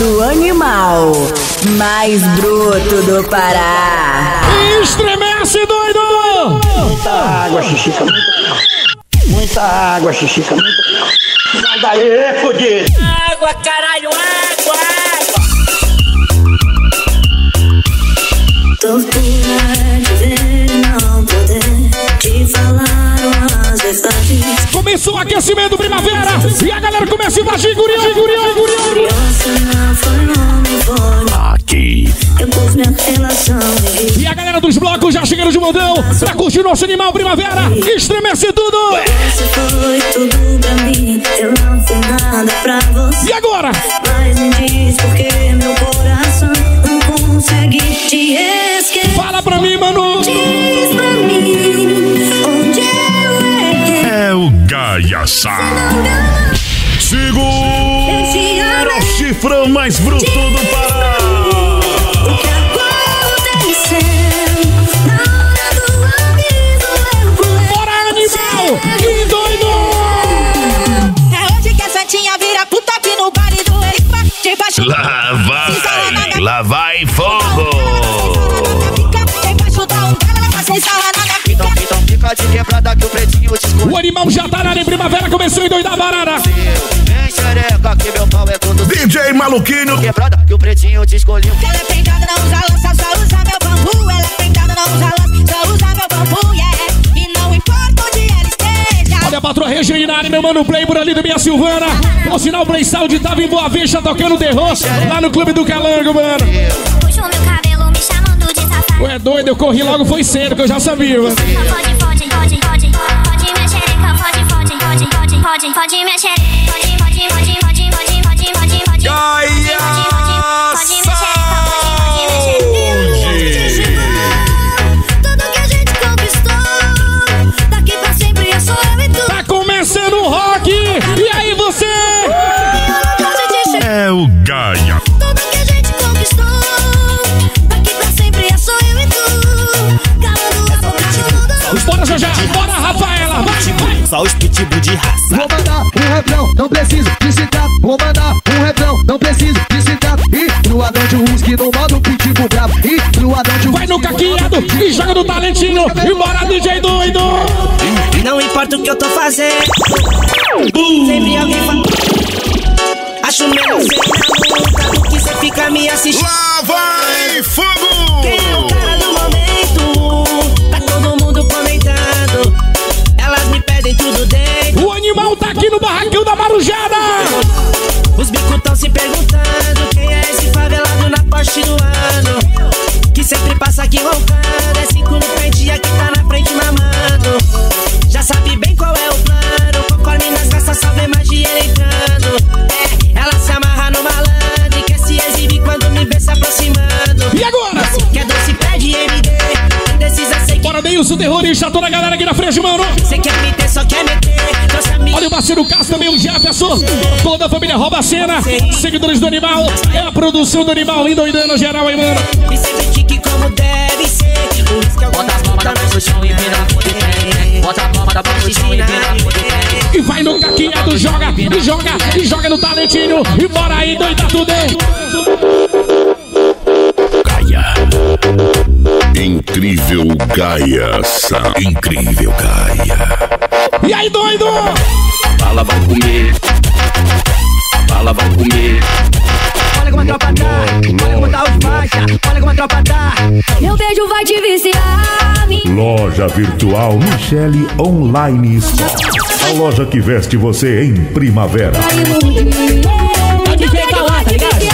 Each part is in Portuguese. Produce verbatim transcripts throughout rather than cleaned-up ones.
do animal mais bruto do Pará. Estremece, doido! Muita água, Xixica, muita água. Muita água, Xixica, muita água. Sai daí, fudido! Água, caralho, água, água! Tortura de ver e não poder te falar umas verdades. Começou o aquecimento primavera e a galera começa a invadir, guria, guria, guria. Criança não foi nome, foi Aqui. eu pus minha relação em E a galera dos blocos já chegando de montão pra curtir nosso animal primavera. Estremece tudo! Você foi tudo pra mim, eu não fiz nada pra você. E agora? Mas me diz porque meu coração não consegue te esquecer. Fala pra mim, mano! Diz pra mim onde eu errei. É o Gaiaçá. Segura o chifrão mais bruto do Pará. O que aconteceu na hora do aviso eu pulei. Bora, animal! Que doido! É hoje que a Santinha vira puta aqui no baile do Eipa. Debaixo Lá vai, lá vai fogo. debaixo da umbela, ela tá sem sarra na minha pica. Então fica de quebrada que o pretinho te esconde. O animal já tá na área em primavera, começou a endoidar a barara. Vem xereca que meu pau é todo D J Maluquinho. quebrada que o pretinho te escolheu. Ela é pentada, não usa lança, só usa meu bambu. Ela é pentada, não usa lança, só usa meu bambu, yeah. E não importa onde ela esteja. Olha a patroa Regina na área, meu mano Play por ali da minha Silvana. Por sinal, o Play Sound tava em Boa Vista tocando The Ross lá no Clube do Calango, mano. Puxo meu cabelo me chamando de safado. Ué, doido, eu corri logo, foi cedo, que eu já sabia, mano. Pode, pode, pode, pode, pode minha xereca, pode, pode, pode, pode, pode, pode minha xereca, pode, pode, pode, pode, pode, pode, pode, pode, pode minha xereca, pode, pode minha xereca. Tudo que a gente conquistou, daqui pra sempre é só eu e tu. Tá começando o rock! E aí, você? É o Gaia. Tudo que a gente conquistou, daqui pra sempre é só eu e tu. Calando a boca do mundo. Bora, Jojá! Bora, Rafaela! Vai, vai! Só os pitbull de raça. Vou mandar um refrão, não preciso de citar. Vou mandar um refrão, não preciso de citar. E pro Adão de Husky no modo pitbull bravo. E pro Adão de Vai no caqueado e joga no talentinho. E bora, D J doido! Não importa o que eu tô fazendo, sempre alguém fala. Acho melhor ser na luta do que cê fica me assistindo. Lá vai fogo. Quem é o cara do momento? Tá todo mundo comentando. Elas me pedem tudo dentro. O animal tá aqui no barracão da Marujada! Os bicos tão se perguntando quem é esse favelado na poste do ano. Que sempre passa aqui roncando. É cinco no pente e aqui tá na frente mamando. Já sabe bem qual é o plano. Conforme nas graças só vê magia entrando. É, ela se amarra no malandro e quer se exibir quando me vê se aproximando. E agora? Quer doce, pede M D. Indecisa, sei que Bora, Deilson, terrorista, toda a galera aqui na frente, mano! cê quer me ter, só quer meter. Trouxe amigo. Olha o parceiro Cássio também, o Jefferson. Toda a família rouba a cena. Seguidores do animal. É a produção do animal endoidando geral aí, mano. E sempre tique como deve ser. Por isso que eu Bota as palmas da mão no chão e vira no poder. Bota a palma da mão no chão e vira no poder. E vai no caqueado, joga, e joga, e joga no talentinho. E bora aí, doida tudo. Gaia. Incrível Gaia. Sa- Incrível Gaia. E aí, doido? A bala vai comer. A bala vai comer. olha como a tropa tá. Olha como tá os faixa. Olha como a tropa tá. Meu beijo vai te viciar. Loja Virtual Michele Online Store. A loja que veste você em primavera. Pode ver, tá lá, tá ligado?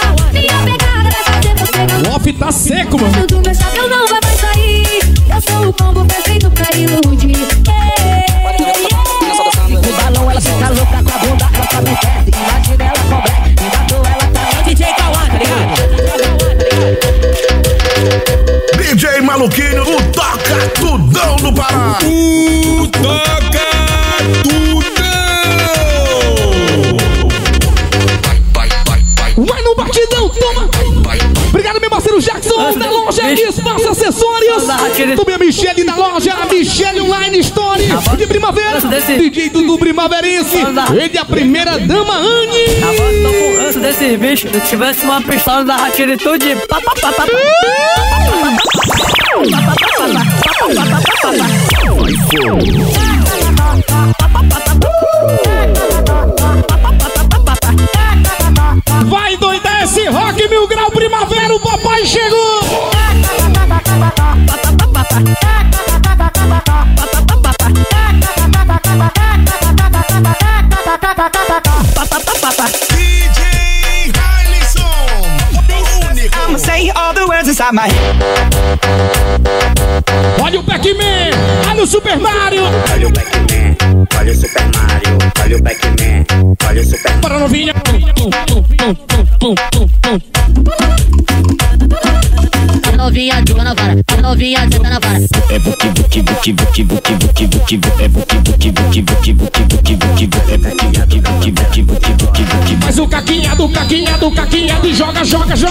O off tá seco, mano. Tudo meu chapéu não vai mais sair. Eu sou o combo perfeito pra iludir. O balão ela fica louca com a bunda. Ela tá bem perto. Imagina ela com black. Me matou ela tá. D J Cauã, tá ligado? D J Maluquinho, o toca tudão do Pará. O toca tudão. Vai no batidão, toma! Obrigado. Obrigado, meu parceiro Jackson, da loja Espaço Acessórios. Também a Michele da loja, a Michele Online Store de Primavera. D J Dudu Primaverense. Ele é a primeira dama, Anne. A voz tô com ranço desses bichos. Se tivesse uma pistola da atitude. Vai doidar esse rock mil grau primavera, o papai chegou! D J Harlison, o único. I'ma say all the words inside my head. Olha o Pac-Man, olha o Super Mario. Olha o Pac-Man, olha o Super Mario. Olha o Pac-Man, olha o Super Mario. Para novinha. A novinha joga na vara, a novinha senta na vara. É buki buki buki buki buki buki buki buki é buki buki buki buki buki buki buki buki é buki buki buki buki buki buki buki. Mas o caquinhado, caquinhado, caquinhado, joga, joga, joga.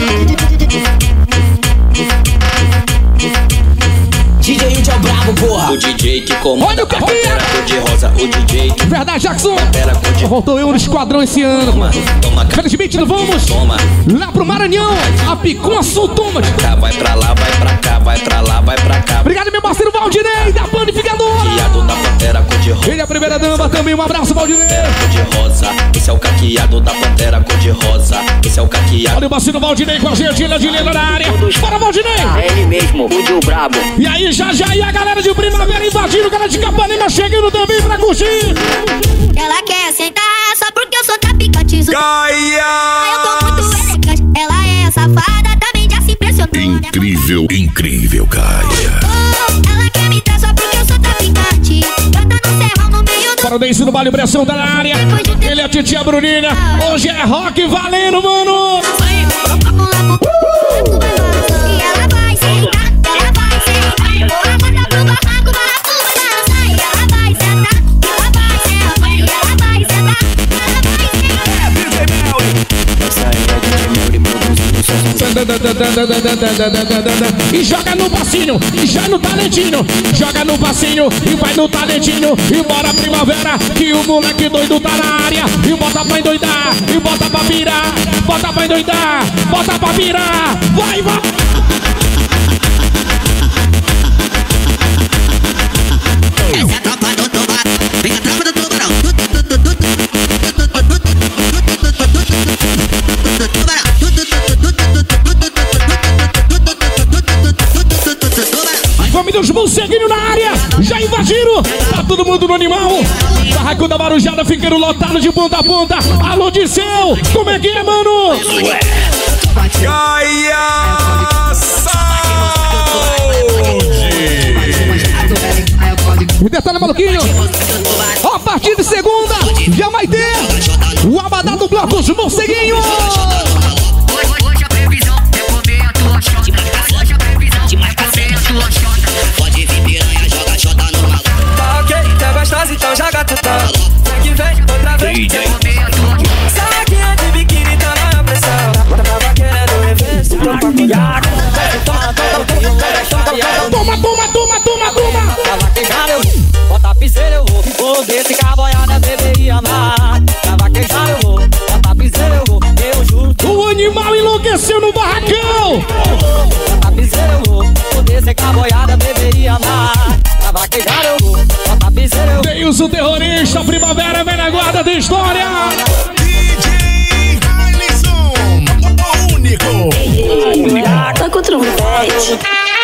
D J Índio é o brabo, porra. O D J que comanda. Olha o a caquinha. pantera cor de rosa. O D J que Verdade, Jackson. pantera cor de rosa. Voltou eu no esquadrão esse ano. Toma, toma, Felizmente não vamos toma. lá pro Maranhão. A Piconçu, toma. Cá, vai pra lá, vai pra cá, vai pra lá, vai pra cá. Obrigado, meu parceiro Valdinei, da Panificadora. Caqueado da pantera cor de rosa. Ele é a primeira dama também, um abraço, Valdinei. Pantera cor de rosa. Esse é o caqueado da pantera cor de rosa. Esse é o caqueado. Olha o parceiro Valdinei com a gente, ele é de Lena na área. Bora, Valdinei. É ele mesmo, o Dio Brabo. E aí, já já, e a galera de Primavera invadindo, o cara de Capanema chegando também pra curtir. Ela quer sentar só porque eu sou traficante. Gaia! Eu tô muito elegante. Ela é safada, também já se impressionou. Incrível, incrível, Gaia. Oh, ela quer me dar só porque eu sou traficante. Brota no serrão no meio do... Para o Dense no Baile Pressão tá na área. Ele é a titia Bruninha. Hoje é rock valendo, mano. Vamos lá pro... E ela vai sentar, ela vai sentar. Vou aguardar pro barraco, barraco vai dançar. E ela vai sentar, ela vai sentar. E ela vai sentar, ela vai sentar. E joga no passinho, e já no talentinho. Joga no passinho, e vai no talentinho. E bora Primavera, que o moleque doido tá na área. E bota pra endoidar, e bota pra virar. Bota pra endoidar, bota pra virar. Vai, vai. Essa é a tropa do tubarão. Vem a tropa do tubarão. Família Os Morceguinhos na área, já invadiram. Tá todo mundo no animal. Barraco da Marujada ficando lotado de ponta a ponta. Alô, Disseu, como é que é, mano? Gaia! O detalhe, maluquinho. A partir de segunda, já vai ter o Abadá do Bloco Os Morceguinhos. Hoje a previsão é comer a tua xota. Hoje a previsão é comer a tua xota. Pode vir piranha, joga xota no maluco. Tá ok, tá gostosa, então joga tutão. Vem que vem, outra vez. É comer a tua xota. Saquinha de biquíni, tá na pressão. Tava querendo reverso, tô pra cuidar. Toma, toma, toma, toma, toma. Tava queijado, eu vou. Bota piseira, eu vou. Vou ver se caboiada beberia amar. Tava queijado, eu vou. Bota piseira, eu vou. Eu juro. O animal enlouqueceu no barracão. Bota piseira, eu vou. Vou ver se caboiada beberia amar. Tava queijado, eu vou. Bota piseira, eu vou. Deus, o terrorista, Primavera vem na guarda da história. D J Harlison, o único. Tá com o trompete.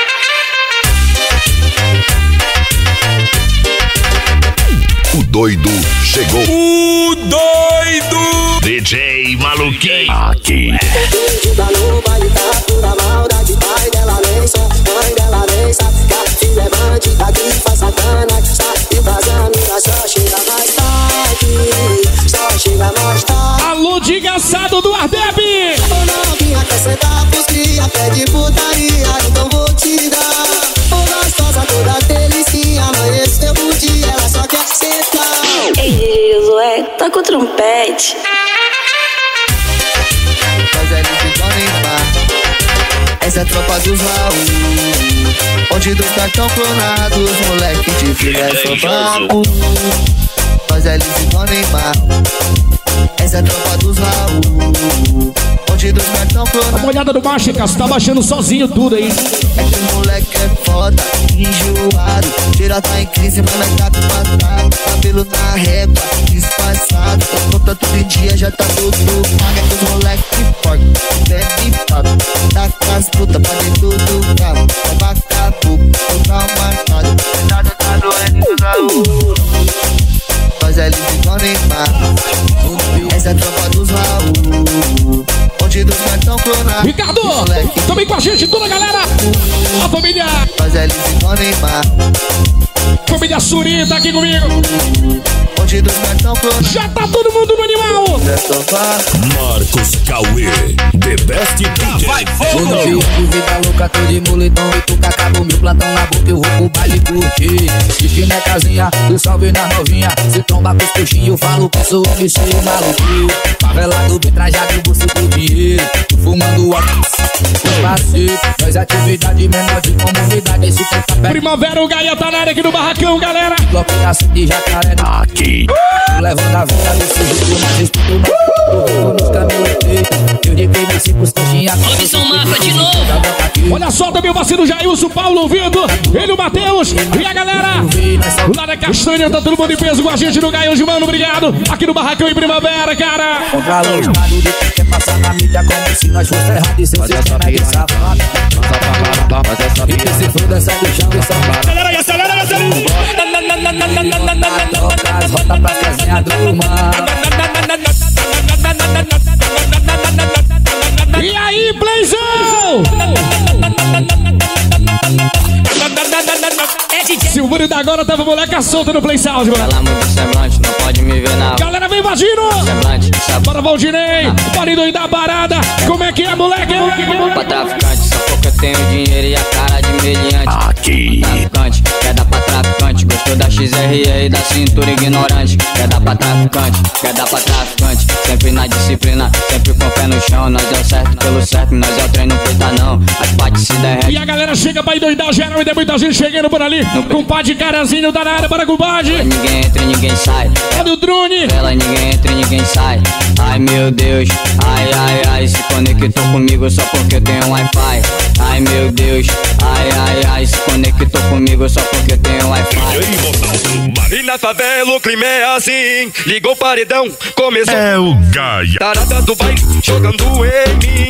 O doido chegou. O doido! D J Maluquinho. Aqui. Perdida no baile, tá pura maldade. Pai dela nem só, mãe dela nem sabe. Que a filha é bandida que faz sacanagem. Sabe pras amigas, só chega mais tarde. Só chega mais tarde. Alô, desgraçado do Ardeb. Ô novinha, quer sentar pros cria, pede putaria, então vou te dar. Ô gostosa, toda delicinha, amanheceu o dia, ela só quer sentar. Ei, Josué, tá com o trompete. Faz ele de Johnny Bar. Essa é a tropa dos Raul, onde dos cartão clonados, moleque de filha é só papo. Nós é Liz e Neymar. Essa é a tropa dos Raul, onde dos cartão clonados. Dá uma olhada no baixo, cara, você tá baixando sozinho tudo aí. É que o moleque é foda, enjoado. Tira tá em crise, mas nós tá com patrado. Cabelo na régua, disfarçado. Conta tudo em dia, já tá tudo pago. É que os moleque forte, bebe papo. Tá com as putas pra dentro do carro. É vacabuco, tô traumatado. Nada tá doendo do Raul. Nós é livre igual Neymar. Essa é a tropa dos Raul, onde dos cartão clonados. Ricardo, também com a gente, toda a galera. A família. Nós é livre igual Neymar. Família Suri tá aqui comigo. Onde dos cartão clonados. Já tá todo mundo no animal. Marcos Cauê, The Best D J. Tô no Rio, vida louca, tô de moletom e tu acabo meu plantão na boca, eu vou pro baile curtir. Esquina é casinha, do salve na novinha. Se tromba com os peixinhos, eu falo que sou um bicho maluquinho. Favelado, bem trajado, você com dinheiro. Fumando óculos, com parceiro. Faz atividade menor de comunidade. Esse tempo tá Primavera, o Gaia tá na área aqui no barracão, galera. Bloco de jacaré aqui. Levando a vida desse jeito, mas estudo não. Nos caminhos feitos, eu de quem nasci pros coxinhas. Robson Marca de novo. Olha só também o vacilo Jailson, Paulo ouvindo. Ele, o Matheus e a galera. Lá da Castanha, tá todo mundo em peso com a gente no Gaia hoje, mano. Obrigado. Aqui no barracão em Primavera, cara. Contra os lados de quem quer passar na mídia como se nós fosse errado. E seu sistema é de safado. E que se foda, sai do chão e safado. Acelera, acelera, acelera. Toca as rotas pra casinha do mar. E aí, Blazão? Silvano da agora tava moleca solta no Play Sound, mano. Ela muito semblante, não pode me ver não. Galera, vem invadindo. Semblante, bora, Valdinei. Bora doidar a parada. Como é que é, moleque? Pra traficante, só porque eu tenho dinheiro e a cara de meliante. Aqui. Traficante, quer dar pra traficante. Gostou da X R E e da cintura ignorante. Quer dar pra traficante, quer dar pra traficante. Sempre na disciplina, sempre com o pé no chão. Nós é o certo pelo certo, nós é o treino feita não. As partes se derretem. E a galera chega pra endoidar geral e tem muita gente chegando por ali. Com pá de carazinho da área para compadre. Ninguém entra e ninguém sai. Olha o drone. Ela ninguém entra e ninguém sai. Ai meu Deus, ai ai ai. Se conectou comigo só porque eu tenho Wi-Fi. Ai meu Deus, ai ai ai. Se conectou comigo só porque eu tenho Wi-Fi. E na favela o clima é assim. Ligou o paredão, começou. É o Gaia. Tarada do baile, jogando em mim.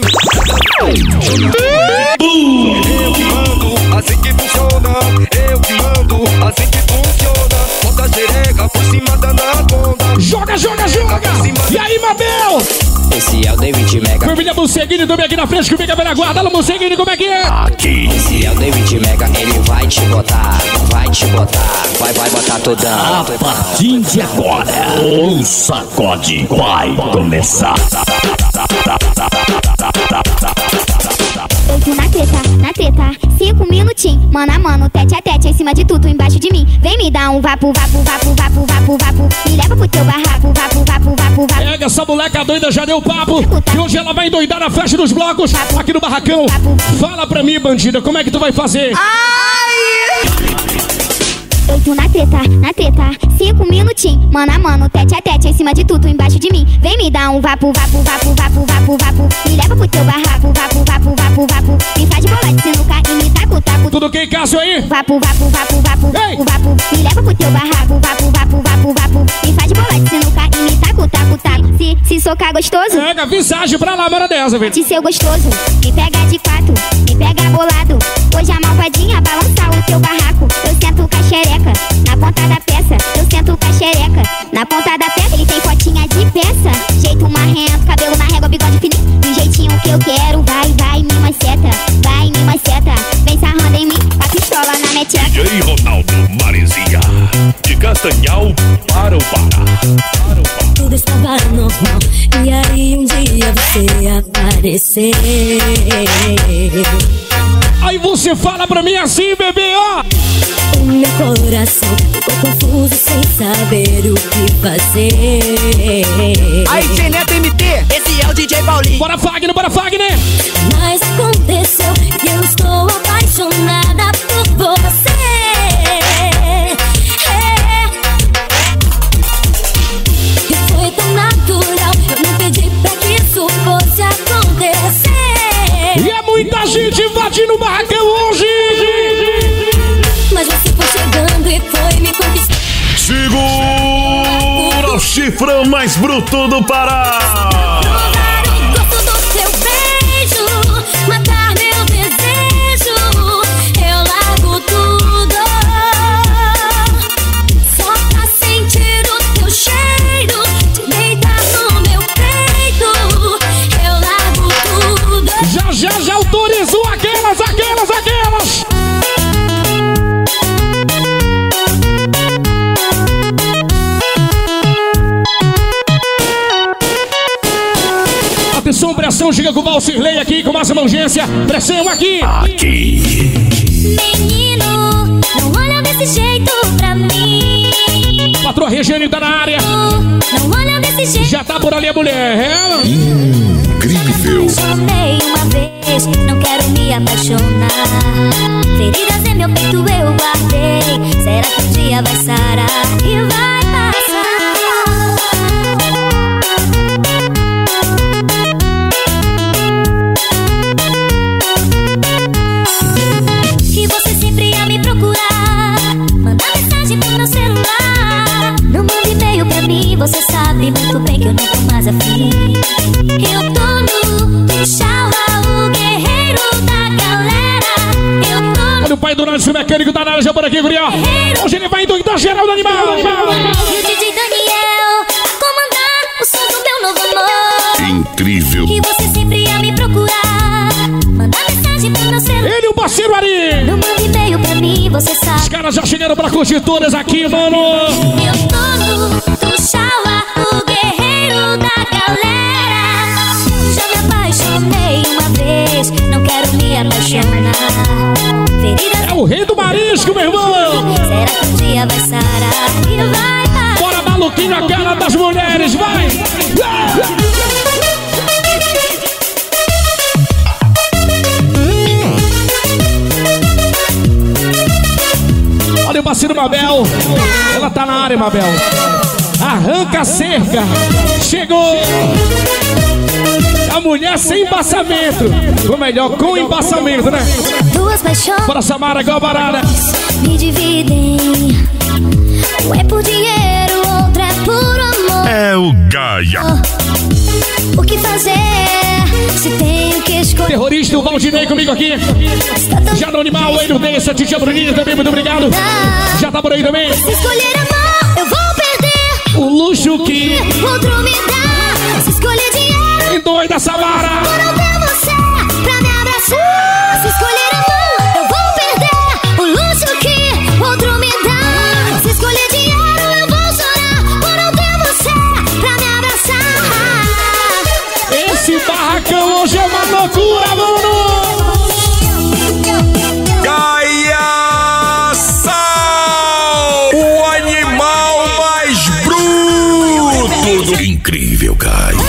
Eu que mando, assim que funciona. Eu que mando, assim que funciona. Bota a xereca por cima da anaconda. Joga, joga, joga. E aí, Mabel? Esse é o David Mega. Família Musseguini também aqui na frente, comigo a guarda. Alô, Musseguini, como é que é? Aqui. Esse é o David Mega, ele vai te botar, vai te botar, vai, vai botar tudão. A partir de agora, o sacode vai começar. Eu tô na treta, na treta, cinco minutinhos, mano a mano, tete a tete, em cima de tudo, embaixo de mim. Vem me dar um vapo, vapo, vapo, vapo, vapo, vapo. Me leva pro teu barraco, vapo, vapo, vapo, vapo. Pega essa moleca doida, já deu papo. E hoje ela vai endoidar na festa dos blocos, aqui no barracão. Fala pra mim, bandida, como é que tu vai fazer? Ai! Eu tô na treta, na treta, cinco minutinhos, mano a mano, tete a tete, em cima de tudo, embaixo de mim. Vem me dar um vapo, vapo, vapo, vapo, vapo, vapo. Me leva pro teu barraco, vapo, vapo, vapo, vapo. Me faz bola de sinuca e me taco, taco. Tudo ok, Cássio aí? Vapo, vapo, vapo, vapo, vapo, vapo. Me leva pro teu barraco, vapo, vapo, vapo, vapo. Me faz bola de sinuca e me taco, taco, taco. Se, se socar gostoso, pega visagem pra lá, mano dessa, velho. De ser gostoso, me pega de quatro, me pega bolado. Hoje a malvadinha balançar o teu barraco. Eu sento com a xereca na ponta da peça, eu sento com a xereca na ponta da peça. Ele tem fotinha de peça, jeito marrento, cabelo na régua, bigode fininho, do jeitinho que eu quero. Vai, vai, me maceta, vai, me maceta. Vem sarrando em mim, a pistola na meteca. D J Ronaldo Marizia, de Castanhal para o Pará. Para o Pará. Tudo estava normal, e aí um dia você apareceu. Aí você fala pra mim assim, bebê, ó. O meu coração ficou confuso sem saber o que fazer. Aí, Tchê Neto M T, esse é é o D J Paulinho. Bora, Fagner, bora, Fagner. Mas aconteceu e eu estou apaixonada por você. É. E foi tão natural, eu não pedi pra que isso fosse acontecer. E é muita gente invadindo o barracão hoje. Mas você foi chegando e foi me conquistar. Segura o chifrão mais bruto do Pará. Provar o gosto do seu beijo, matar meu desejo. Eu largo tudo só pra sentir o teu cheiro, te deitar no meu peito. Eu largo tudo. Já, já, já autorizou aquelas, aquelas, aquelas. Atenção, pressão, chega com o Valcirley aqui, com máxima urgência. Pressão aqui. Aqui. Menino, não olha desse jeito pra mim. Patroa Regiane tá na área. Não olha desse jeito. Já tá por ali a mulher. Ela. Incrível. Chamei uma vez, não quero me apaixonar. Feridas em meu peito eu guardei. Será que um dia vai sarar e vai passar? E você sempre ia me procurar, mandar mensagem pro meu celular. Não manda e-mail pra mim, você sabe muito bem que eu não tô mais afim. Eu tô no Tuxaua, o guerreiro da galera. Eu tô no... Olha o pai do Nancy, o mecânico da Nara já por aqui, gurió. Hoje ele vai endoidar geral do animal. E o D J Daniel a comandar o som do meu novo amor. Incrível. E você sempre ia me procurar, mandar mensagem pro meu celular. Ele e o parceiro Ari. Não manda e-mail pra mim, você sabe. Os caras já chegaram pra curtir todas aqui, mano. Eu tô no Tuxaua, o guerreiro da galera. Já me apaixonei uma vez, não quero me apaixonar. Feridas É o rei do marisco, meu irmão. será que um dia vai sarar e vai passar? Bora, maluquinho, a cara das mulheres, vai. Olha o parceiro Mabel. Ela tá na área, Mabel. Arranca a cerca. Chegou. A mulher sem embaçamento. Ou melhor, com embaçamento, né? Duas paixões Bora, Samara, igual a barada. me dividem. Um é por dinheiro, outro é por amor. É o Gaia. O que fazer se tenho que escolher? Terrorista, o Valdinei comigo aqui. Já no animal, ele desse, a Titia Bruninha também, muito obrigado. Já tá por aí também. Se escolher amor, eu vou perder. O luxo que Outro me dá. Se escolher dinheiro, endoida, Samara. por não ter você pra me abraçar. Se escolher amor, eu vou perder. O luxo que outro me dá. Se escolher dinheiro, eu vou chorar. Por não ter você pra me abraçar. Esse barracão hoje é uma loucura, mano. Gaia Sal, o animal mais bruto do incrível Gaia.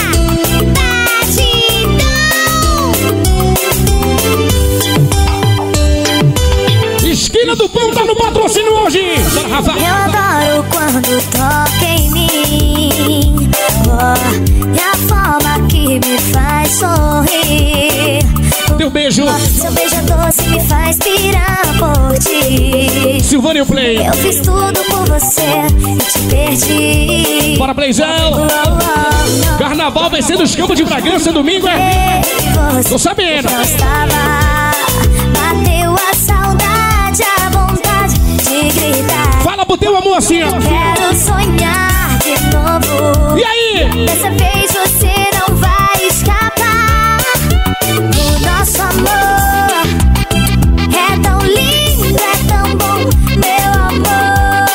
Esquina do Pão tá no patrocínio hoje. Bora, Rafa. Eu adoro quando toca em mim. Oh, é a forma que me faz sorrir. Teu beijo. Seu beijo doce me faz pirar por ti. Silvânia Play. Eu fiz tudo por você e te perdi. Bora, Playzão. Carnaval vai ser nos Campos de Bragança domingo, é? Tô sabendo. Não estava, bateu a saudade, a vontade de gritar. Fala pro teu amor assim, ó. Quero sonhar de novo. E aí? Dessa vez você não vai escapar. O nosso amor é tão lindo, é tão bom, meu amor.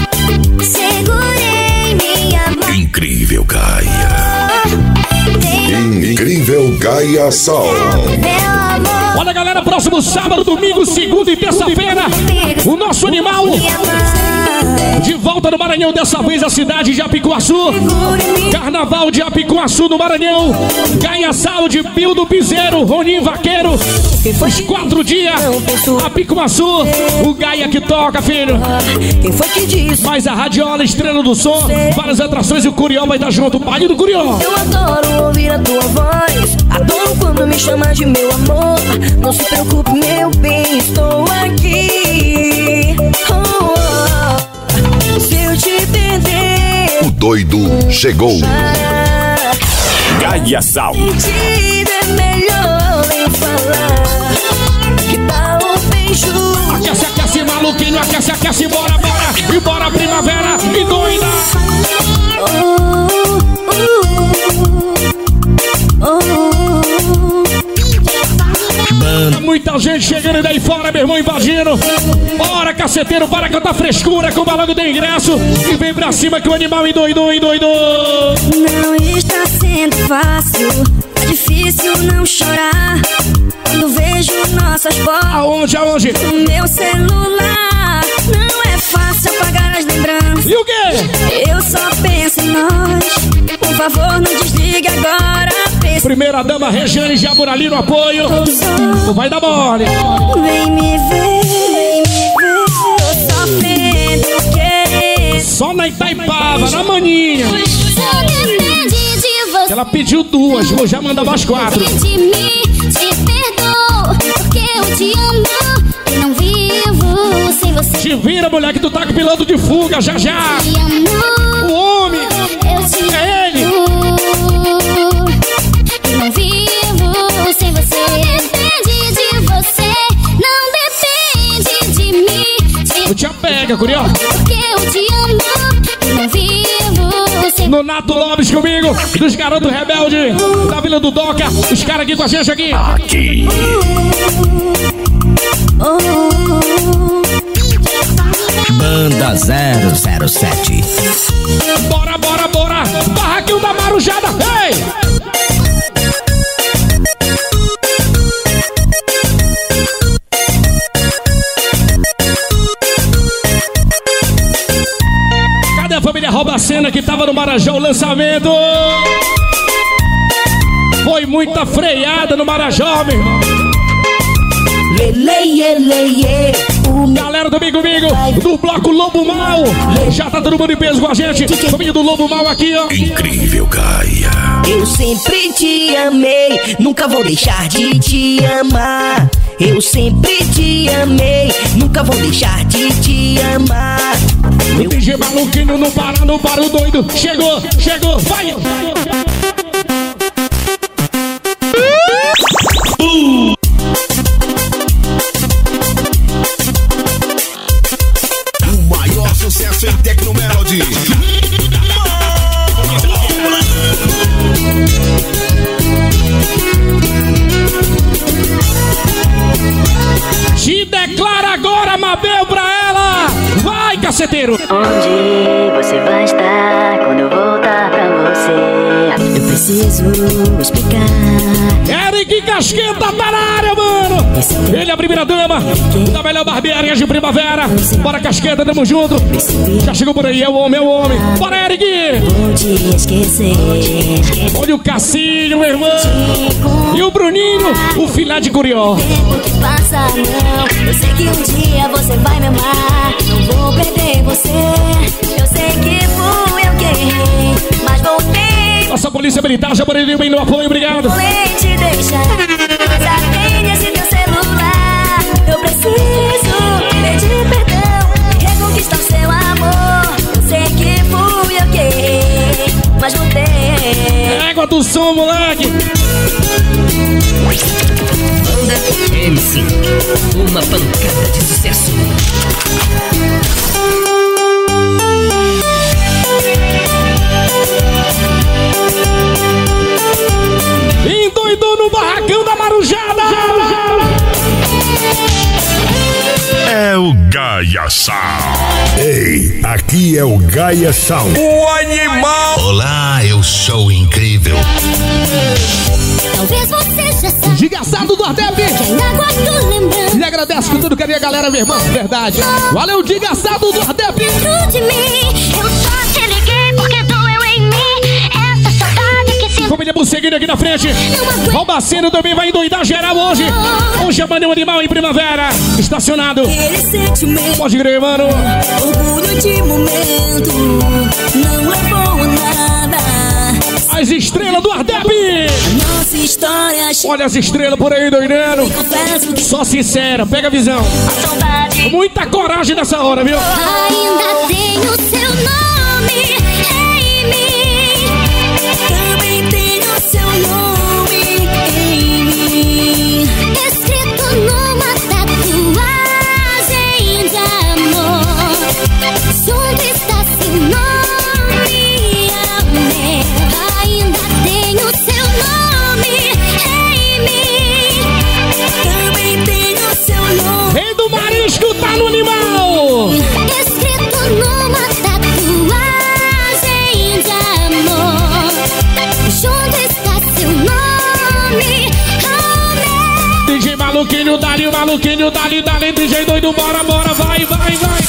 Segurei minha mão. Incrível Gaia. Incrível Gaia Sal. Meu amor, Olha, galera, próximo sábado, domingo, segunda e terça-feira, o nosso animal minha mão. De volta no Maranhão, dessa vez a cidade de Apicum-Açu. Carnaval de Apicum-Açu no Maranhão. Gaia Saúde, Pio do Piseiro, Roninho Vaqueiro. Os quatro dias, Apicum-Açu. O Gaia que toca, filho. Quem foi que disse? Mas a Radiola, Estrela do Som, várias atrações e o Curió vai dar junto. O baile do Curió. Eu adoro ouvir a tua voz. Adoro quando me chama de meu amor. Não se preocupe, meu bem, estou aqui. Oh, oh. Se eu te perder, O doido chegou. Gaia Sal. sentido é melhor nem falar. Que tal um beijo? Aquece, aquece, maluquinho, aquece, aquece, bora, bora. E bora, primavera, e doida. Muita gente chegando daí fora, meu irmão, invadindo. Bora, caceteiro, para cantar frescura com o balanço do ingresso. E vem pra cima que o animal endoidou, endoidou. Não está sendo fácil, é difícil não chorar quando vejo nossas fotos. Aonde, aonde? No meu celular. Não é fácil apagar as lembranças. E o quê? Eu só penso em nós. Por favor, não desligue agora. Pensa. Primeira dama Regiane Jaburali no apoio. Tu vai dar mole. Vem me ver, vem me ver. Tô sofrendo, querer. Só na Itaipava, na maninha. Só depende de você. Ela pediu duas, vou já mandar mais quatro. De mim, te perdoo, porque eu te amo e não vivo sem você. Te vira, mulher, que tu tá com piloto de fuga, já já. Te amo, o homem, eu te é ele. amo e não vivo sem você. Depende de você, não depende de mim. Te Tu te apega, Curió. porque eu te amo e não vivo sem No Nato Lopes comigo, dos Garotos Rebelde, da Vila do Doca, os caras aqui com a gente aqui. Aqui. Banda zero zero sete. Bora, bora, bora. Barraquinho da Marujada, ei! Cadê a família Robacena que tava no Marajó, o lançamento? Foi muita freada no Marajó, meu irmão. Galera do Bigo Bigo, do bloco Lobo Mal. Já tá todo mundo em peso com a gente. Família do Lobo Mal aqui, ó. Incrível, Gaia. Eu sempre te amei, nunca vou deixar de te amar. Eu sempre te amei, nunca vou deixar de te amar. O D J maluquinho não para, não para o doido. Chegou, chegou, vai! Uh! O maior sucesso em Tecnomelody. Te declara agora, Mabel, pra ela! Vai, caceteiro! Onde você vai estar quando eu voltar pra você? Eu preciso explicar. Eric Casqueta tá na área, mano! Ele é a primeira dama da melhor barbearia de primavera. Bora, Casqueta, tamo junto. Já chegou por aí, é o homem, é o homem. Bora, Eric! Vou te esquecer. Olha o Cassinho, meu irmão. E o Bruninho, o filé de Curió. tempo que passa, não. Eu sei que um dia você vai me amar. Não vou perder você. Eu sei que fui eu quem errei, mas voltei. Nossa polícia militar já morreu bem no apoio, obrigado. Vou te deixar, mas atende esse teu celular. Eu preciso pedir perdão, reconquistar seu amor. Eu sei que fui eu quem errei, mas voltei. Égua do som, moleque. Banda M cinco, uma pancada de sucesso. Endoidou no barracão da Marujada. É o Gaia Sal. Ei, aqui é o Gaia Sal. O animal. Olá, eu sou incrível. Talvez você já saiba. Desgraçado do Ardep. Que ainda guardo lembrança. E agradece abraço com tudo, carinho, galera, meu irmão. Verdade. Valeu, diga assado do Ardep. Dentro de mim, eu só te liguei porque doeu em mim. Essa saudade que sinto. Família Busseguinho aqui na frente. Rombacino também vai endoidar geral hoje. Hoje é Maneu Animal em primavera. Estacionado. Pode crer, mano. Orgulho de momento não levou a nada. As estrelas do Ardep. Nossa história. Olha as estrelas por aí, doidando. Só sincera, pega a visão. Muita coragem nessa hora, viu? Ainda tenho seu nome em mim. Também tenho seu nome em mim. Escrito numa tatuagem de amor. Junto está seu nome ao meu. Ainda tenho seu nome em mim. Também tenho seu nome. Rei do Marisco tá no animal. Escrito numa tatuagem de amor. Junto está seu nome ao meu. D J Maluquinho, dali, Maluquinho, dali, dali, D J doido, bora, bora, vai, vai, vai.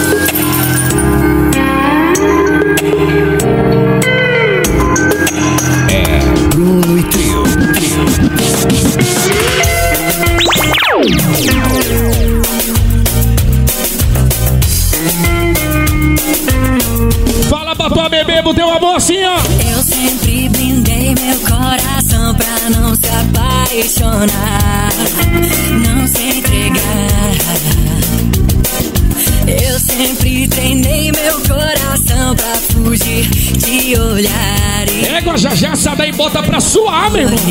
É Bruno e Trio. Fala pra tua bebê, pro teu amor assim, ó. Eu sempre brindei meu coração pra não se apaixonar, não se entregar. Eu sempre treinei meu coração pra fugir de olhares. Pega a jajaça daí e bota pra suar, meu irmão.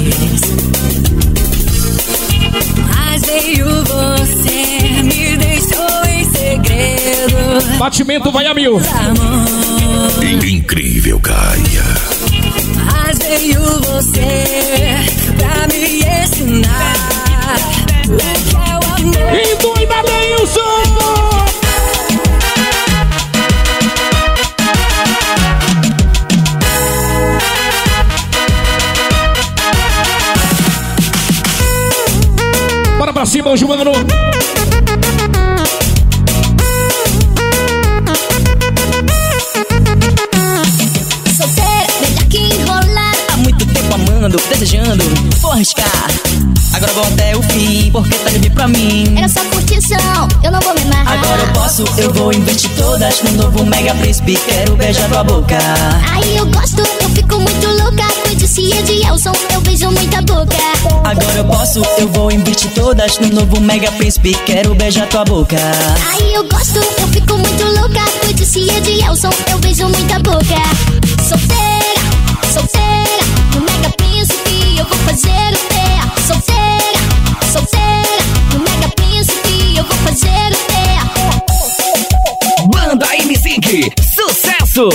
Mas veio você, me deixou em segredo. Batimento vai a mil. Incrível, Caia. Mas veio você pra me ensinar o que é o amor. Endoida, Deilson! Bora pra cima, o Joano. Solteira, melhor que enrolar. Há muito tempo amando, desejando, vou arriscar. Agora vou até o fim, porque tá livre pra mim. Era só curtição, eu não vou me amarrar. Agora eu posso, eu vou investir todas no novo Mega Príncipe. Quero beijar tua boca. Aí eu gosto, eu fico muito louca. Cuide se é de Elson, eu beijo muita boca. Agora eu posso, eu vou investir todas no novo Mega Príncipe. Quero beijar tua boca. Aí eu gosto, eu fico muito louca. Cuide se é de Elson, eu beijo muita boca. Solteira, solteira, no Mega Príncipe eu vou fazer o pé. Solteira, solteira, no Mega Príncipe eu vou fazer o pé. Banda M cinco, sucesso!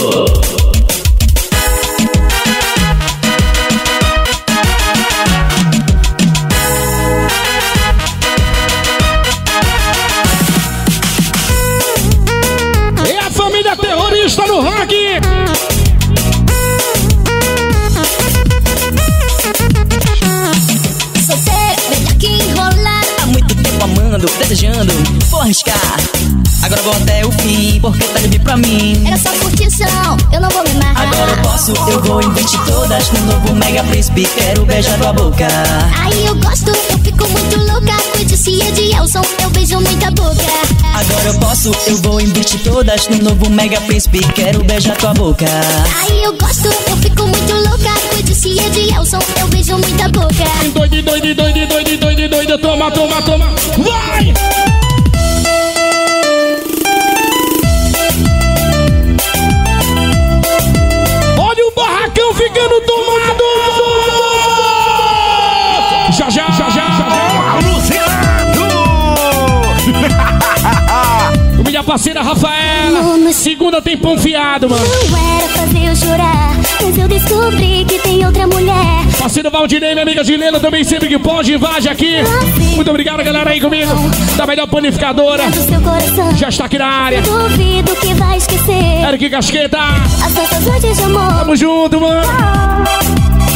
E a família terrorista no rock! Solteira, melhor que enrolar. Há muito tempo amando, desejando, vou arriscar. Agora vou até o fim, porque tá livre pra mim. Era só curtição, eu não vou me amarrar. Agora eu posso, eu vou investir todas no novo Mega Príncipe. Quero beijar tua boca. Aí eu gosto, eu fico muito louca. Cuide se é de Elson, eu beijo muita boca. Agora eu posso, eu vou investir todas no novo Mega Príncipe. Quero beijar tua boca. Aí eu gosto, eu fico muito louca. Cuide se é de Elson, eu beijo muita boca. Doido, doido, doido, doido, doido, doido, toma, toma, toma. Vai! Olha o barracão ficando tomado! Já, já, já, já, já, já. Minha parceira Rafaela, segunda tem pão fiado, mano. Não era fazer eu chorar, mas eu descobri que tem outra mulher. Parceiro Valdinei, minha amiga Gilena, também sempre que pode, invade aqui. Muito obrigado, galera, aí comigo. Da melhor panificadora. Já está aqui na área. Duvido que vai esquecer. Eric Casqueta. As nossas noites de amor. Tamo junto, mano.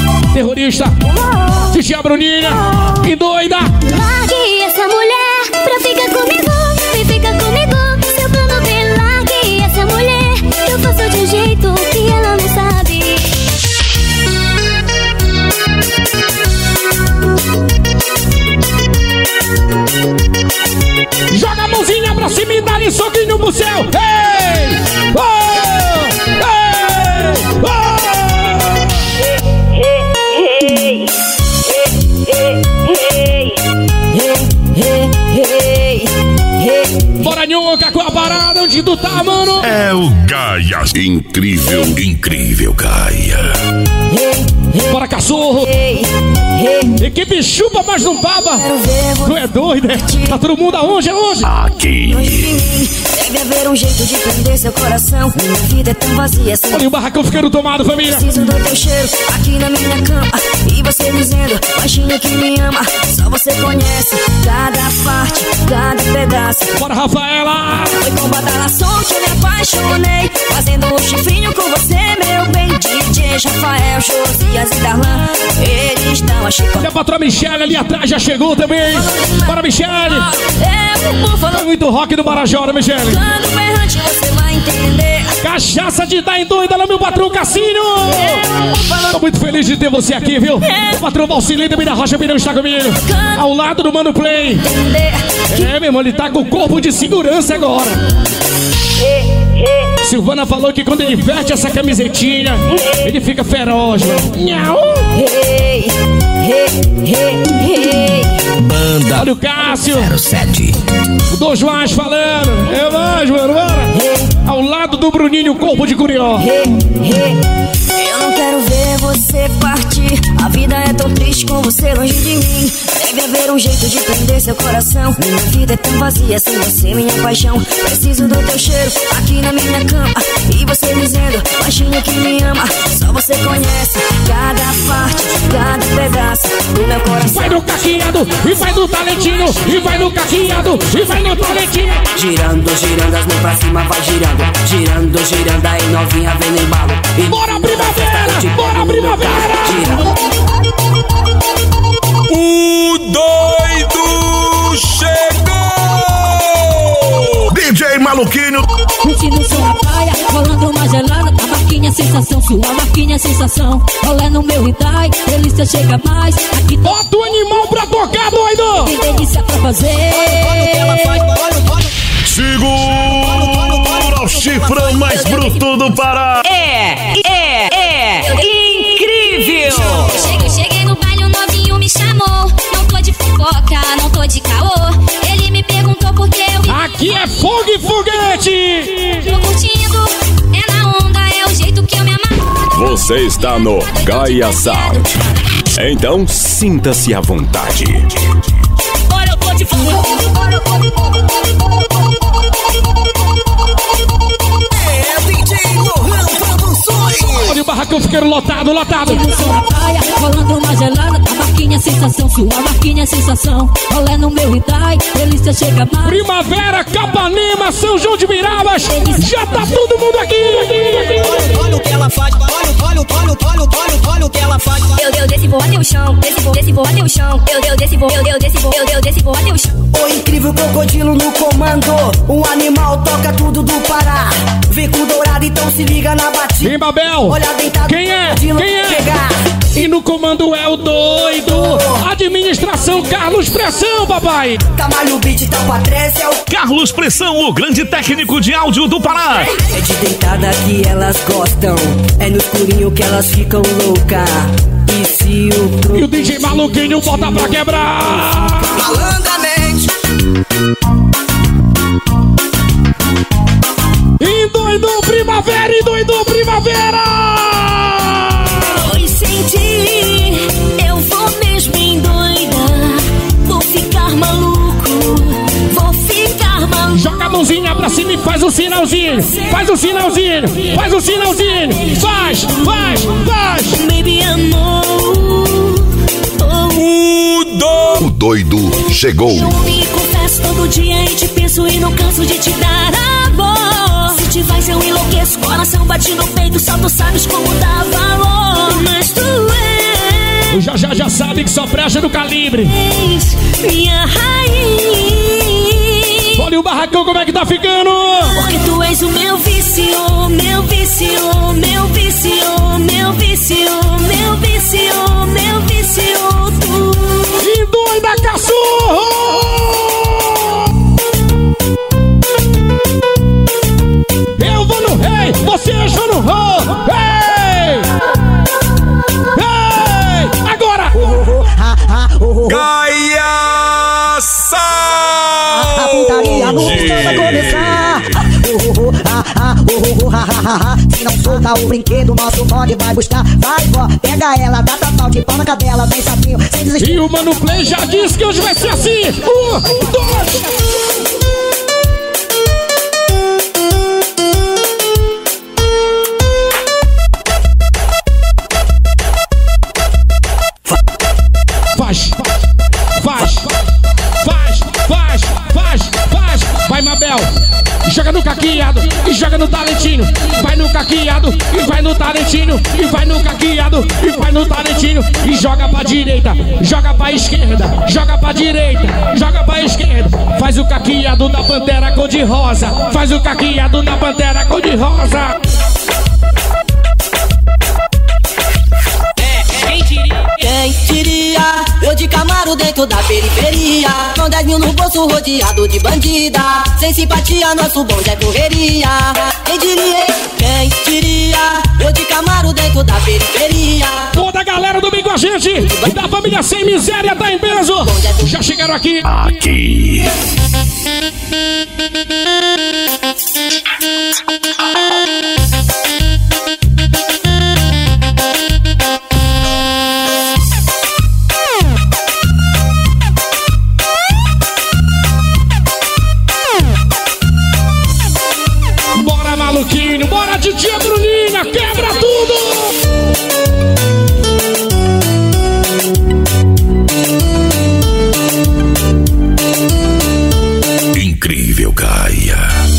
Terrorista. Titia Bruninha. E doida. Largue essa mulher pra parada, onde tu tá, mano? É o Gaia. Incrível, incrível, Gaia. Bora, cachorro. Equipe chupa, mas não baba. Tu é doido, né? Tá todo mundo aonde? Aonde? Aqui. Deve haver um jeito de prender seu coração. Minha vida é tão vazia assim. Olha o barracão ficando tomado, família. Preciso do teu cheiro aqui na minha cama. E você dizendo, baixinho que me ama. Só você conhece cada parte, cada pedaço. Bora, Rafaela. Foi com badalação que eu me apaixonei. Fazendo um chifrinho com você, meu bem. D J Rafael, Josias e Darlan, eles estão a chicotar. E a patroa Michele ali atrás já chegou também. Bora, Michele. É o búfalo. É muito rock do Marajó, né, Michele? Quando berrante você vai entender. Cachaça de dar em doida lá, meu patrão Cassinho. Tô muito feliz de ter você aqui, viu? O patrão Valcilei também da Rocha Pirão está comigo. Ao lado do Mano Play. É, meu irmão, ele tá com o corpo de segurança agora. Silvana falou que quando ele veste essa camisetinha, ele fica feroz, mano. Nhau. Banda Olha o Cássio zero sete. O Dom Joás falando. É mais, mano, bora. Ao lado do Bruninho, corpo de curió. Eu não quero ver você partir. A vida é tão triste com você longe de mim. Deve haver um jeito de prender seu coração. Minha vida é tão vazia sem você, minha paixão. Preciso do teu cheiro aqui na minha cama. E você dizendo, baixinho que me ama. Só você conhece cada parte, cada pedaço do meu coração. Vai no caqueado, e vai no talentinho. E vai no caqueado, e vai no talentinho. Girando, girando, as mãos pra cima vai girando. Girando, girando, aí novinha vem no embalo. E bora, primavera! Bora, primavera! O doido chegou! D J Maluquinho. Curtindo sua praia, rolando uma gelada. A marquinha sensação, sua marquinha sensação. Rolê no meu Hyundai, delícia chega mais. Aqui bota o animal pra tocar, doido! Tem delícia pra fazer. Olha o que ela faz, olha o olha. Segura o chifrão mais bruto do Pará. É, é, é incrível! Cheguei, cheguei no baile, o novinho me chamou. Não tô de fofoca, não tô de caô. Ele me perguntou por que eu vim. Aqui é fogo e foguete! Tô curtindo, é na onda, é o jeito que eu me amarro. Você está no Gaia Sound. Então sinta-se à vontade. Olha, eu tô de fofoca. Olha o barracão ficando lotado, lotado. Na praia, rolando uma gelada. A marquinha sensação, sua marquinha sensação. Rolê no meu Hyundai, delícia chega mais. Primavera, Capanema, São João de Mirabas. Já tá todo mundo aqui. Olha o que ela faz, olha, olha, olha, olha, olha, olha, olha o que ela faz. Eu deu desse vou até o chão, desse vou, desse vou até o chão. Eu deu desse vou, eu deu desse vou, eu deu desse vou até o chão. O incrível crocodilo no comando. O animal toca tudo do Pará. Vem com dourado, então se liga na batida. Vem, Babel. Olha deitado. Quem é? Quem é? Chegar. E no comando é o doido. Administração Carlos Pressão, papai. Tamalho beat, tá pra trás, é o Carlos Pressão, o grande técnico de áudio do Pará. É de deitada que elas gostam. É no escurinho que elas ficam loucas. E se o pro... E o D J Maluquinho bota pra quebrar. Malandramente. E doido primavera, e doido primavera. Oi, senti, eu vou mesmo endoidar. Vou ficar maluco, vou ficar maluco. Joga a mãozinha pra cima e faz o sinalzinho. Faz o sinalzinho, faz o sinalzinho. Faz, faz, faz. Baby, amor. O doido. O doido chegou. Eu me confesso todo dia e te penso e não canso de te dar amor. Se te faz eu enlouqueço, coração bate no peito, só tu sabes como dá valor. Mas tu és o já já já sabe que só presta no calibre. Minha raiz. Olha o barracão como é que tá ficando. Porque tu és o meu vício, meu vício, meu vício, meu vício, meu vício, meu vício, tu. E doida cachorro. Eu vou no rei, vocês vão no rô. Ei! Ei! Agora! Gaia Sound! A putaria nunca vai começar. oh, oh, ah, ah, oh, oh, oh, ha, ha, ha, ha. Se não solta o brinquedo, nosso bonde vai buscar. Vai, vó, pega ela, dá total de pau na cadela, vem sapinho, sem desistir. E o Mano Play já disse que hoje vai ser assim. Um, dois. Faz, faz, faz, faz, faz, faz. Vai, Mabel, joga no caqueado e joga no talentinho. Vai no caqueado e vai no talentinho. E vai no caqueado e vai no talentinho. E joga pra direita, joga pra esquerda, joga pra direita, joga pra esquerda. Faz o caqueado da pantera cor de rosa. Faz o caqueado da pantera cor de rosa. Quem diria, eu de Camaro dentro da periferia, com dez mil no bolso rodeado de bandida. Sem simpatia, nosso bonde é correria. Quem diria, quem diria, eu de Camaro dentro da periferia. Toda a galera do bem com a gente, e da família Sem Miséria tá em peso. Já chegaram aqui. Aqui. Maluquinho, bora titia Bruninha, quebra tudo! Incrível, Gaia.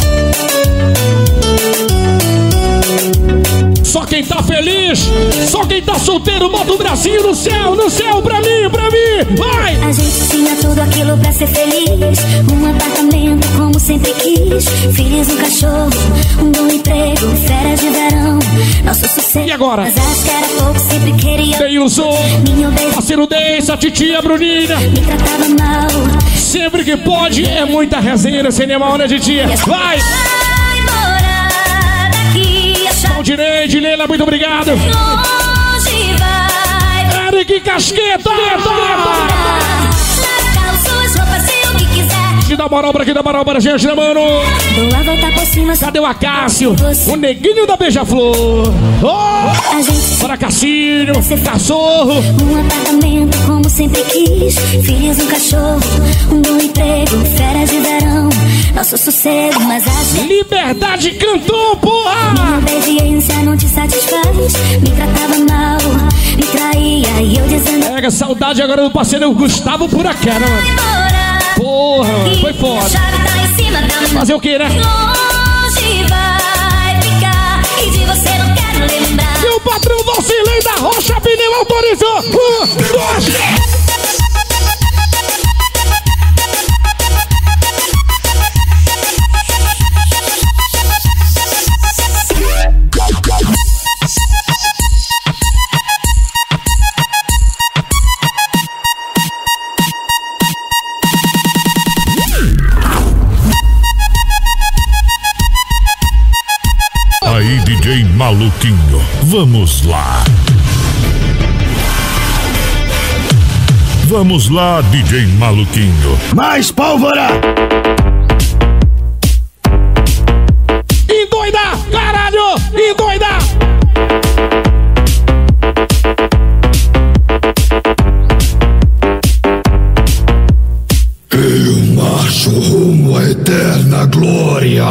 Só quem tá feliz, só quem tá solteiro, bota o bracinho no céu, no céu, pra mim, pra mim, vai! A gente tinha tudo aquilo pra ser feliz. Um apartamento como sempre quis. Filhos, um cachorro, um bom emprego, férias de verão, nosso sucesso. E agora? Mas acho que era pouco, sempre queria. Tem o som, parceiro desse, a titia Bruninha. Me tratava mal. Sempre que pode, é muita resenha no cinema, né, titia? Vai! Valdirei, Leila, muito obrigado. Longe vai. Eric Casqueta. Que dá moral pra aqui, dá moral pra gente, né, mano? Dou a volta por cima. Cadê o Acácio? O neguinho da Beija-Flor. Oh! A gente para Cassinho, cachorro. Um apartamento como sempre quis. Filhos, um cachorro, um bom emprego, férias de verão, nosso sossego, mas acho que Liberdade cantou, porra! minha obediência não te satisfaz. Me tratava mal, me traía e eu dizendo. Pega saudade agora do parceiro Gustavo Puraquera, mano. Porra, foi foda. Fazer o que, né? Longe vai ficar e de você não quero lembrar. E o patrão Valcilei da Rocha Pneu autorizou. Um, dois. Aí, D J Maluquinho, vamos lá. Vamos lá, D J Maluquinho. Mais pólvora! Endoida, caralho! Endoida! Eu marcho rumo à eterna glória.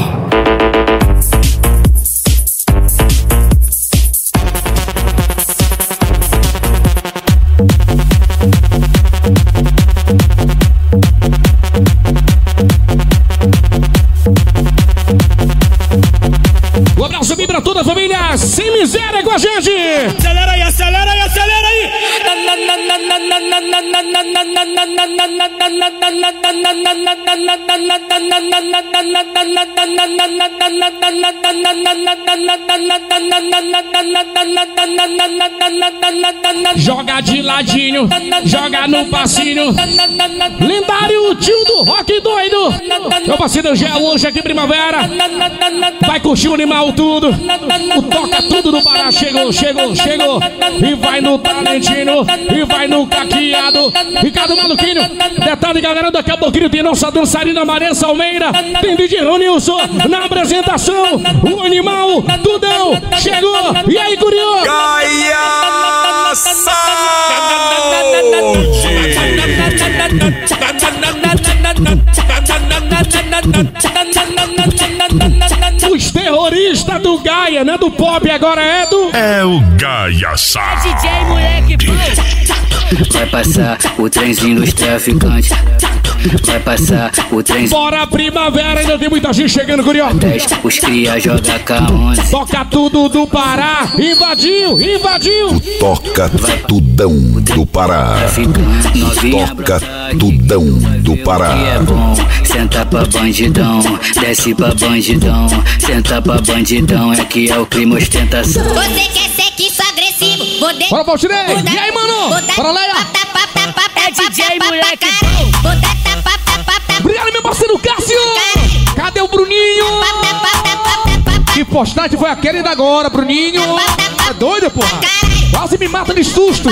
Um abraço bem pra toda a família Sem Miséria com a gente. Acelera aí, acelera aí, acelera aí. Joga de ladinho, joga no passinho. Lendário, o tio do rock doido. Meu parceiro Gé hoje aqui primavera. Vai curtir o animal tudo. O toca tudo do Pará. Chegou, chegou, chegou. E vai no Talentino. E vai no Caquinho. caqueado. Ricardo Maluquinho. Detalhe, galera, daqui a pouquinho tem nossa dançarina Maressa Almeida. Tem D J Ronilson na apresentação. O animal, Tudão, chegou. E aí, curioso? Gaia Os terroristas do Gaia, né? Do pop, agora é do... É o Gaia Sound. D J moleque, vai passar o trenzinho dos traficantes. Vai passar o trenzinho. Bora primavera, ainda tem muita gente chegando, curioso. Os cria joga K onze. Toca tudo do Pará. Invadiu, invadiu. Toca tudão do Pará. Toca tudão do Pará. É bom, senta pra bandidão, desce pra bandidão, senta pra bandidão, é que é o crime ostentação. Você quer ser que sou agressivo? Vou de... Bora, Valtinei! E aí, mano? Bora, Leia! É D J moleque. Obrigado, meu parceiro Cássio! Cadê o Bruninho? Que postagem foi aquele da agora, Bruninho? É doido, porra? Quase me mata de susto!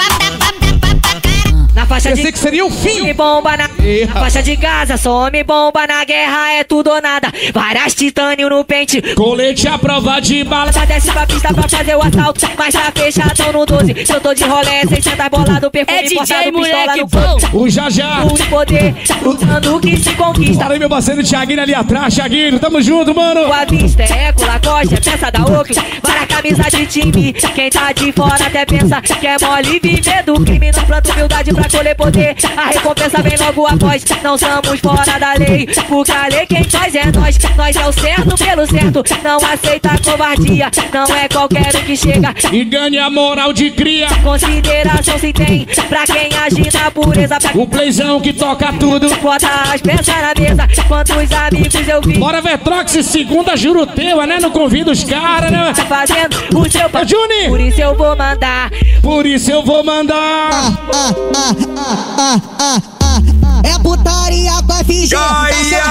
Na faixa Pensei de... que seria o fim. Me bomba na... na faixa de Gaza, só me bomba na guerra, é tudo ou nada. Várias titânio no pente. Colete à prova de bala. Já desce pra pista pra fazer o assalto, mas tá fechadão no doze. Se eu tô de rolé, seiscentos bolado, perfume é D J moleque, bom. O Jajá. O poder, lutando que se conquista. Fala aí, meu parceiro Thiaguinho ali atrás, Thiaguinho. Tamo junto, mano. A vista é eco, Lacoste, é peça da Oakley. Para camisa de time. Quem tá de fora até pensa que é mole viver do crime. Não planta humildade pra colher poder, a recompensa vem logo após. Não somos fora da lei, porque a lei quem faz é nós. Nós é o certo pelo certo, não aceita covardia. Não é qualquer um que chega e ganha a moral de cria. Consideração se tem pra quem age na pureza. Pra... O playzão que toca tudo, bota as peças na mesa. Quantos amigos eu vi. Bora Vetrox, segunda Juruteua, né? Não convido os caras, né? Fazendo o seu é Juni. Por isso eu vou mandar. Por isso eu vou mandar. Ah, ah, ah, ah, ah, ah, ah. É putaria com F G. Gaia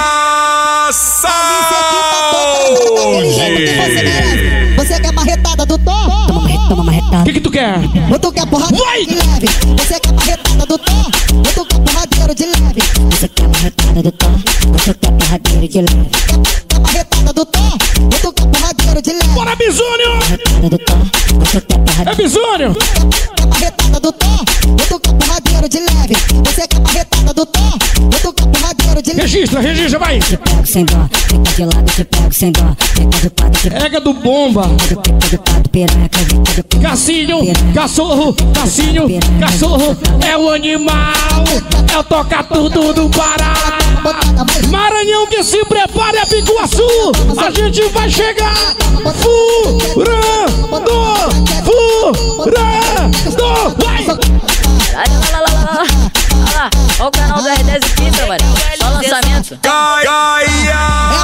Sound. Você quer marretada do Tom? Toma marretada, toma marretada. O que que tu quer? Ou tu quer porradeiro Vai! de leve? Você quer marretada do Tom? Ou tu quer porradeiro de leve? Você quer marretada do Tom? Ou tu quer porradeiro de leve? Quer marretada do Tom? Ou tu quer porradeiro de leve? Bora, Bizônio! Marretada do Tom? Ou tu quer porradeiro? É Bizônio! Quer marretada do Tom? Ou tu quer porradeiro de leve? Você quer marretada do Tom? Ou tu quer porradeiro de leve? Registra, registra, vai! Te pego sem dó, fica de lado, te pego sem dó. Fica do pato, te pega do bomba. Fica do pato, piranha, fica do Cassinho, cachorro, Cassinho, cachorro, é o animal, é o toca tudo do Pará. Maranhão que se prepare, é Piguaçu, a gente vai chegar. Furando, furando, vai. Olha o canal do R dez e Quinta, mano. Só lançamento. Gaia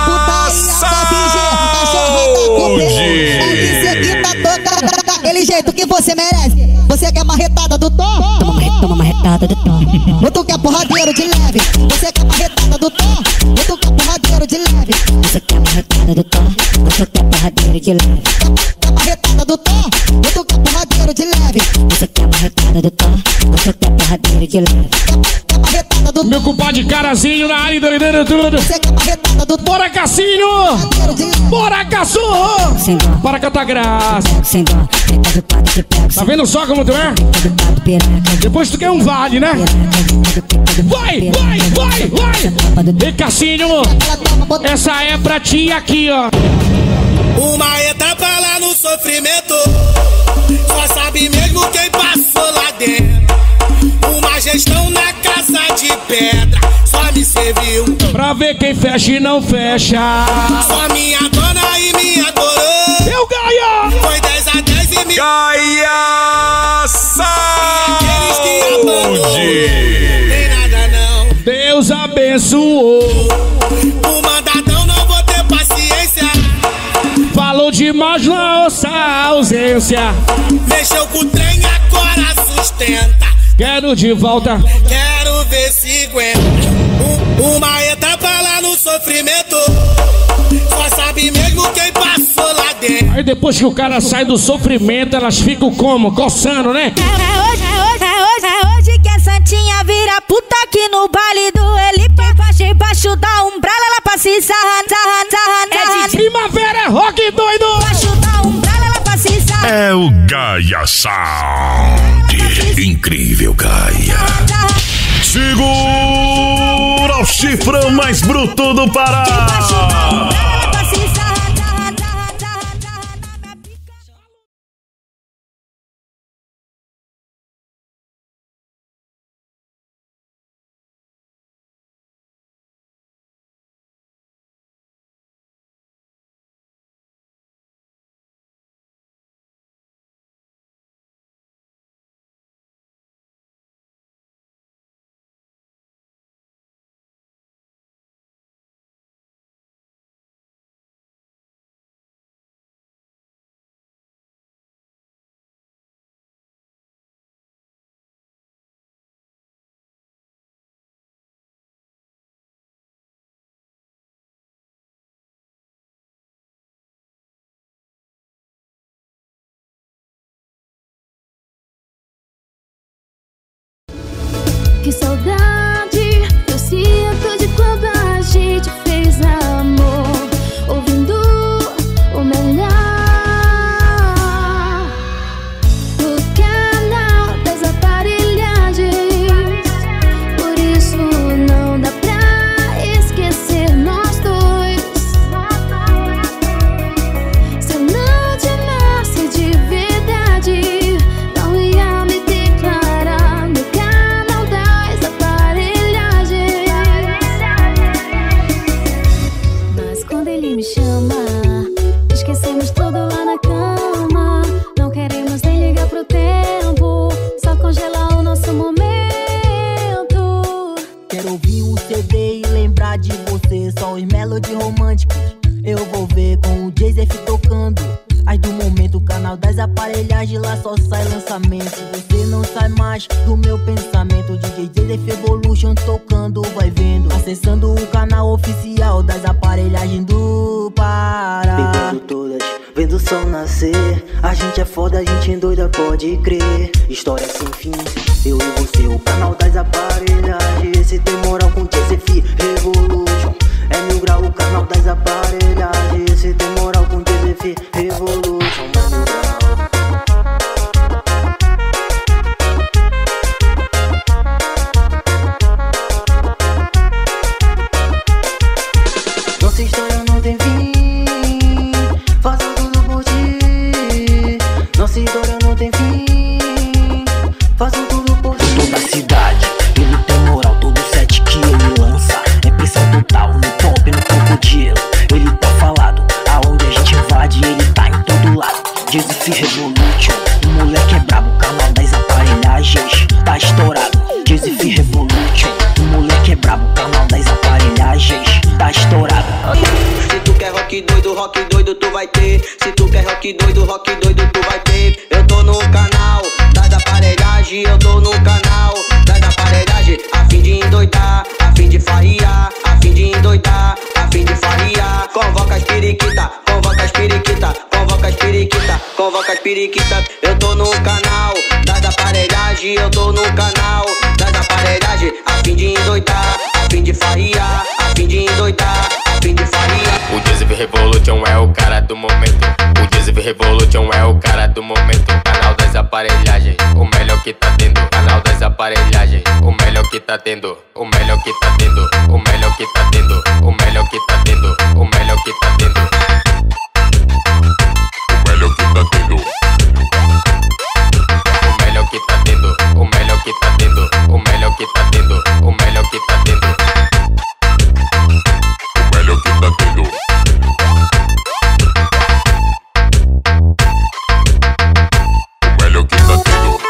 Daquele jeito que você merece. Você quer marretada do Tom? Toma marretada, toma marretada do Tom. Ou tu quer porradeiro de leve? Você quer marretada do Tom? Ou tu quer porradeiro de leve? Você quer marretada do Tom? Ou tu quer porradeiro de leve? Quer marretada do Tom? Ou tu quer porradeiro de leve? Você quer marretada do Tom? Ou tu quer porradeiro de leve? Quer marretada do Tom? Meu compadre Carazinho na área, doideira tudo. Você quer marretada do Tom? Bora, Cassinho! Bora, cachorro! Bora cantar graça. Sem dó, fica do pato, te pego. Tá vendo só como tu é? Depois tu quer um vale, né? Vai, vai, vai, vai! E Cassinho, essa é pra ti aqui, ó. Uma etapa lá no sofrimento, só sabe mesmo quem passou lá dentro. Uma gestão na casa de pedra, só me serviu pra ver quem fecha e não fecha. Só minha dona e minha coroa. Eu Gaia! Foi dez a dez e me Gaia Saúde. Tem nada não. Deus abençoou. O mandadão não vou ter paciência. Falou demais na nossa ausência. Mexeu com o trem, agora sustenta. Quero de volta. Quero ver se aguenta. Um, uma etapa lá no sofrimento, só sabe mesmo quem passou lá dentro. Aí depois que o cara sai do sofrimento, elas ficam como? Coçando, né? É hoje, é hoje, é hoje, é hoje que puta aqui no baile do Elipa. Embaixo, embaixo da umbrella, ela passa e sarra, sarra, sarra, sarra. É de primavera, é rock doido. Embaixo da umbrella, ela passa e sarra. É o Gaia Sound. Incrível, Gaia. Segura o chifrão mais bruto do Pará. Que saudade eu sinto de quando a gente fez amor, ouvindo o melhor no canal das aparelhagens. Por isso não dá pra esquecer nós dois. Se eu não te amasse de verdade, não ia me declarar no canal das aparelhagens. Mas quando ele me chama, esquecemos tudo lá na cama. Não queremos nem ligar pro tempo, só congelar o nosso momento. Quero ouvir um C D e lembrar de você. Só os melody românticos eu vou ver, com o Jay-Z tocando. As do momento, canal das aparelhagens, lá só sai lançamento. Você não sai mais do meu pensamento. D J Jay-Z Evolution tocando, vai vendo. Acessando o canal oficial das aparelhagens do Pará. Pegando todas, vendo o sol nascer. A gente é foda, a gente endoida, pode crer. História sem fim, eu e você, o canal das aparelhagens. Se tem moral com Jay-Z Revolution, é mil grau o canal das aparelhagens. Se tem moral com Jay-Z Revolution, é mil grau. Nossa história não tem fim, faço tudo por ti. Nossa história não tem fim, faço tudo por ti. Toda a cidade, ele tem moral, todo set que ele lança é pressão total, no top, no crocodilo. Ele tá falado, aonde a gente invade, ele tá em todo lado. Jay-Z Revolution, o moleque é brabo, canal das aparelhagens tá estourado. Jay-Z Revolution, o moleque é brabo, canal das aparelhagens tá estourado. Se tu quer rock doido, rock doido tu vai ter. Se tu quer rock doido, rock doido tu vai ter. Eu tô no canal das aparelhagens, eu tô no canal das aparelhagens. A fim de endoidar, a fim de farriar, a fim de endoidar, a fim de farriar. Convoca as periquita, convoca as periquita, convoca as periquita, convoca as periquita. Eu tô no canal das aparelhagens, eu tô no canal das aparelhagens. A fim de endoidar, a fim de farriar, a fim de endoidar, a fim de farriar. O Jay-Z Revolution é o cara do momento. O Jay-Z Revolution é o cara do momento. Canal das aparelhagens, o melhor que tá tendo. Canal das aparelhagens, o melhor que tá tendo. O melhor que tá tendo. O melhor que tá tendo. O melhor que tá tendo. O melhor que tá tendo. O melhor que tá tendo. O melhor que tá tendo. O melhor que tá tendo. O melhor que tá tendo. O melhor que tá tendo. O melhor que tá tendo. O melhor que tá tendo.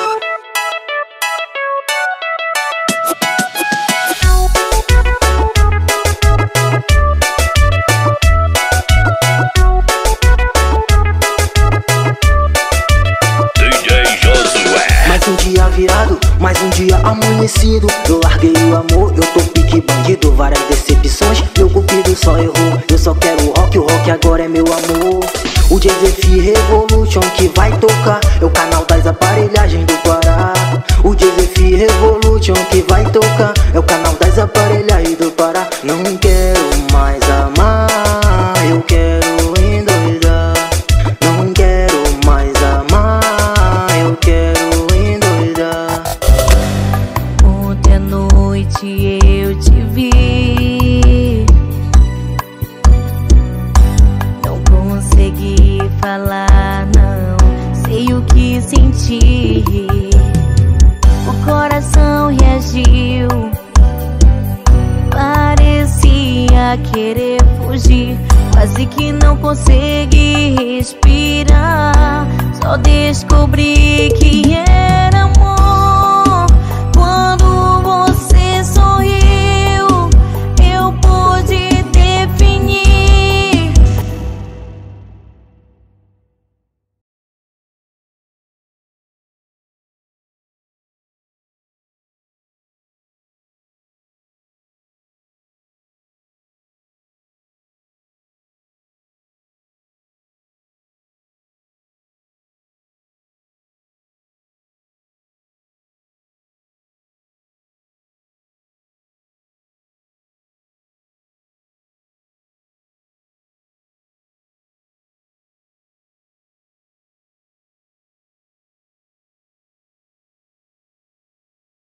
Mais um dia virado, mais um dia amanhecido. Eu larguei o amor, eu tô pique bandido. Várias decepções, meu cupido só errou. Eu só quero rock, o rock agora é meu amor. O Joseph Revolution que vai tocar é o canal das aparelhagens do Pará. O Joseph Revolution que vai tocar é o canal das aparelhagens do Pará. Não quero mais amar, eu quero endoidar. Não quero mais amar, eu quero endoidar. Ontem à noite eu te vi, não consegui falar, não sei o que senti. O coração reagiu, parecia querer fugir, quase que não consegui respirar. Só descobri que